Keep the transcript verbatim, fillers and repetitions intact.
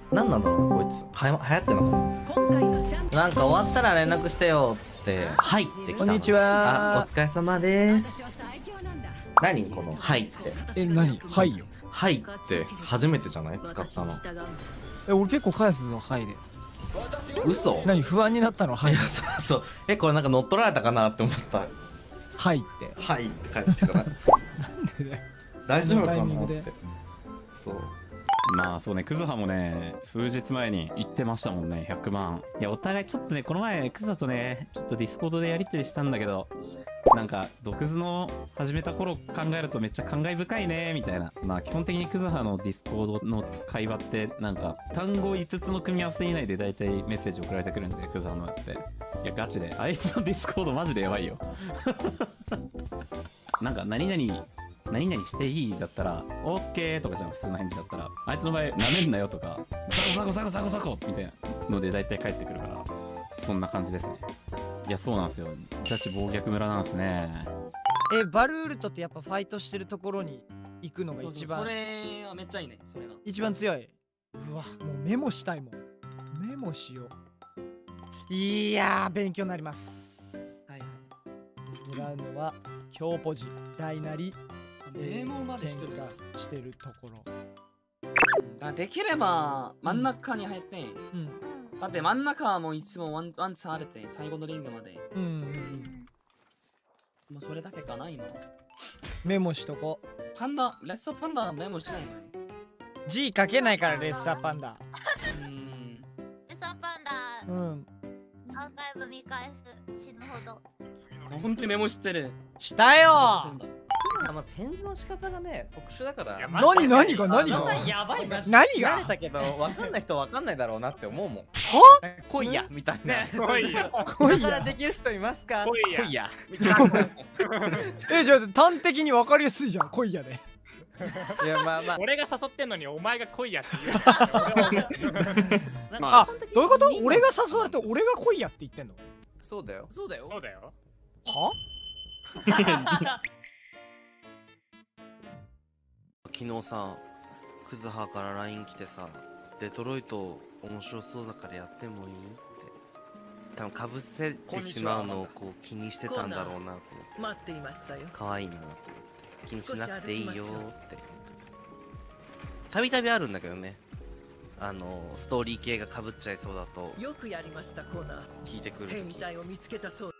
なんなんだろうなこいつ。はや流行ってんのかな。なんか終わったら連絡してよっつって「はい」って来たの。 こんにちは。 あ、お疲れ様です。何この「はい」って。 え、何はいよ。 はいって初めてじゃない？使ったの。 え、俺結構返すぞ、はいで。 嘘？ 何不安になったの？はい。 そうそう。え、これなんか乗っ取られたかなって思った。 はいって。 はいって返ってから。 なんでだよ。 大丈夫かなこのタイミングでって。そう。 まあそうね、クズハもね、数日前に言ってましたもんね、ひゃくまん。いや、お互いちょっとね、この前、クズハとね、ちょっとディスコードでやりとりしたんだけど、なんか、毒図の始めた頃考えるとめっちゃ感慨深いね、みたいな。まあ基本的にクズハのディスコードの会話って、なんか、単語いつつの組み合わせ以内で大体メッセージ送られてくるんで、クズハのやって。いや、ガチで。あいつのディスコードマジでやばいよ。なんか、何々、何々していいだったら、オッケーとかじゃん、普通の返事だったら、あいつの場合、なめんなよとか、ザコザコザコザコザコみたいなので大体返ってくるから、そんな感じですね。いや、そうなんですよ。ジャッジ暴虐村なんですね。 え、バルールトってやっぱファイトしてるところに行くのが一番。 それはめっちゃいいね、それが。 一番強い。うわ、もうメモしたいもん。メモしよう。いやー、勉強になります。 はいはい。 狙うのは、強ポジ、大なり。 メモまでしてる喧嘩してるところ。 だできれば真ん中に入って、 うん。 だって真ん中はもういつもワンワンツーあるって最後のリングまで。 うんうんうん。 もうそれだけかな今。 メモしとこ。 パンダ、レッサーパンダはメモしないのね。 G 書けないからレッサーパンダ。 うーん。 レッサーパンダ、 うん。 アーカイブ見返す、死ぬほど。 本当にメモしてる。 したよまず返事の仕方がね特殊だから。 何何が何がやばいマジ。 何慣れがたけど分かんない人は分かんないだろうなって思うもん。 は来いやみたいな。 来いや来いやだからできる人いますか？ 来いや来いやみたいな。 え、じゃあ端的に分かりやすいじゃん、来いやで。 いやまあまあ。 俺が誘ってんのにお前が来いやって言う。 まあ、どういうこと？俺が誘われて俺が来いやって言ってんの？ そうだよ。 そうだよ。 そうだよ。 は？ 昨日さ、クズハから ライン 来てさ、デトロイト面白そうだからやってもいいって。多分かぶせてしまうのをこう気にしてたんだろうなと思って。 待っていましたよ。 可愛いなと思って。気にしなくていいよって。たびたびあるんだけどね。あのストーリー系がかぶっちゃいそうだとよくやりましたコーナー。 聞いてくる変時。 態を見つけたそう。